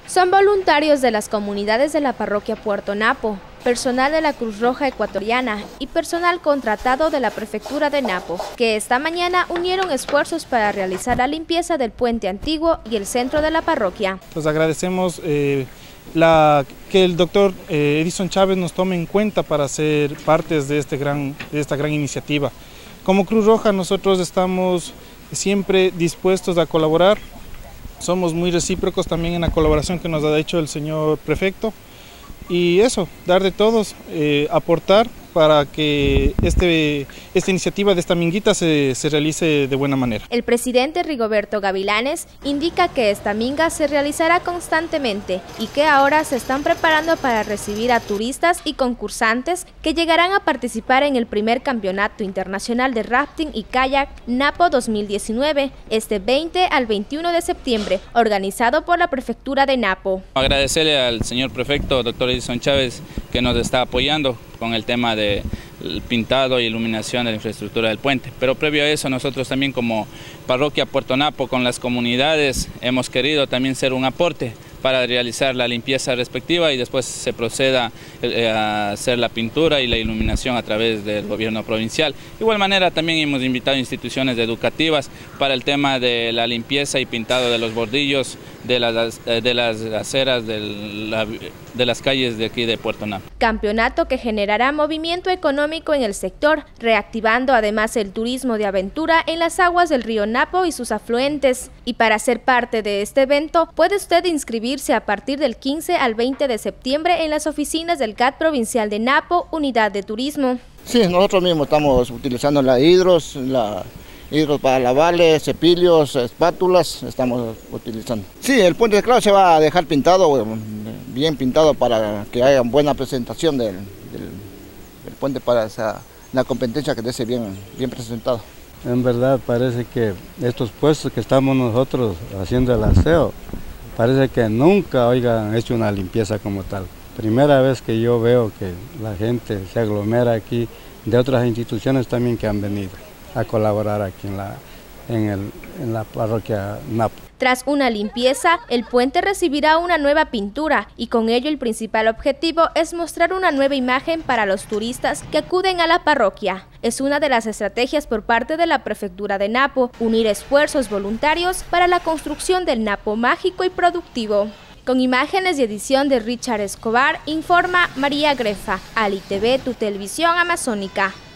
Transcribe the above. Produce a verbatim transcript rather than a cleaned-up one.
Son voluntarios de las comunidades de la parroquia Puerto Napo, personal de la Cruz Roja Ecuatoriana y personal contratado de la prefectura de Napo, que esta mañana unieron esfuerzos para realizar la limpieza del puente antiguo y el centro de la parroquia. Pues agradecemos eh, la, que el doctor eh, Edison Chávez nos tome en cuenta para ser partes de, este gran, de esta gran iniciativa. Como Cruz Roja nosotros estamos siempre dispuestos a colaborar. Somos muy recíprocos también en la colaboración que nos ha hecho el señor prefecto. Y eso, dar de todos, eh, aportar para que este, esta iniciativa de esta minguita se, se realice de buena manera. El presidente Rigoberto Gavilanes indica que esta minga se realizará constantemente y que ahora se están preparando para recibir a turistas y concursantes que llegarán a participar en el primer campeonato internacional de rafting y kayak Napo dos mil diecinueve, este veinte al veintiuno de septiembre, organizado por la prefectura de Napo. Agradecerle al señor prefecto, doctor Edison Chávez, que nos está apoyando con el tema del pintado y iluminación de la infraestructura del puente. Pero previo a eso, nosotros también como parroquia Puerto Napo, con las comunidades, hemos querido también ser un aporte para realizar la limpieza respectiva y después se proceda a hacer la pintura y la iluminación a través del gobierno provincial. De igual manera también hemos invitado a instituciones educativas para el tema de la limpieza y pintado de los bordillos de las, de las aceras de, la, de las calles de aquí de Puerto Napo. Campeonato que generará movimiento económico en el sector, reactivando además el turismo de aventura en las aguas del río Napo y sus afluentes. Y para ser parte de este evento puede usted inscribirse a partir del quince al veinte de septiembre en las oficinas del C A T provincial de Napo, Unidad de Turismo. Sí, nosotros mismos estamos utilizando la hidros, la hidros para lavarle, cepillos, espátulas, estamos utilizando. Sí, el puente claro se va a dejar pintado, bien pintado para que haya buena presentación del, del, del puente para esa, la competencia que esté bien, bien presentado. En verdad parece que estos puestos que estamos nosotros haciendo el aseo, parece que nunca oigan hecho una limpieza como tal. Primera vez que yo veo que la gente se aglomera aquí, de otras instituciones también que han venido a colaborar aquí en la, en el, en la parroquia Napo. Tras una limpieza, el puente recibirá una nueva pintura y con ello el principal objetivo es mostrar una nueva imagen para los turistas que acuden a la parroquia. Es una de las estrategias por parte de la prefectura de Napo, unir esfuerzos voluntarios para la construcción del Napo mágico y productivo. Con imágenes y edición de Richard Escobar, informa María Grefa, Ali T V, tu televisión amazónica.